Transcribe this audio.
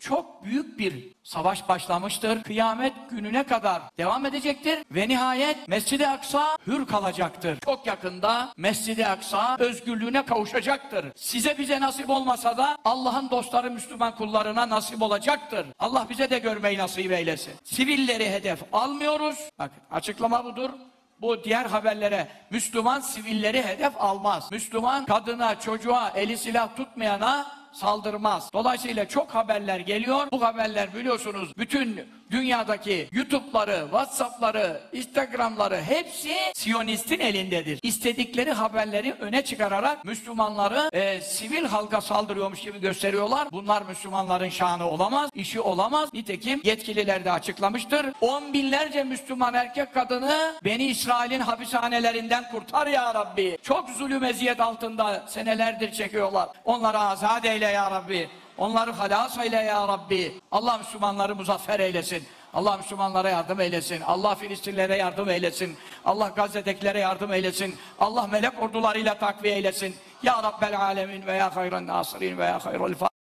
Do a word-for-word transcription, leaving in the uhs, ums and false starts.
çok büyük bir savaş başlamıştır. Kıyamet gününe kadar devam edecektir ve nihayet Mescid-i Aksa hür kalacaktır. Çok yakında Mescid-i Aksa özgürlüğüne kavuşacaktır. Size bize nasip olmasa da Allah'ın dostları Müslüman kullarına nasip olacaktır. Allah bize de görmeyi nasip eylesin. Sivilleri hedef almıyoruz. Bakın açıklama budur. Bu diğer haberlere Müslüman sivilleri hedef almaz. Müslüman kadına, çocuğa, eli silah tutmayana saldırmaz. Dolayısıyla çok haberler geliyor. Bu haberler biliyorsunuz bütün dünyadaki YouTube'ları, WhatsApp'ları, Instagram'ları hepsi Siyonist'in elindedir. İstedikleri haberleri öne çıkararak Müslümanları e, sivil halka saldırıyormuş gibi gösteriyorlar. Bunlar Müslümanların şanı olamaz, işi olamaz. Nitekim yetkililer de açıklamıştır. On binlerce Müslüman erkek kadını Beni İsrail'in hapishanelerinden kurtar ya Rabbi. Çok zulüm eziyet altında senelerdir çekiyorlar. Onları azat eyle ya Rabbi. Onları halas eyle ya Rabbi. Allah Müslümanları muzaffer eylesin. Allah Müslümanlara yardım eylesin. Allah Filistinlere yardım eylesin. Allah Gazze'dekilere yardım eylesin. Allah melek ordularıyla takviye eylesin. Ya Rabbel alemin ve ya hayran nasirin ve ya hayrul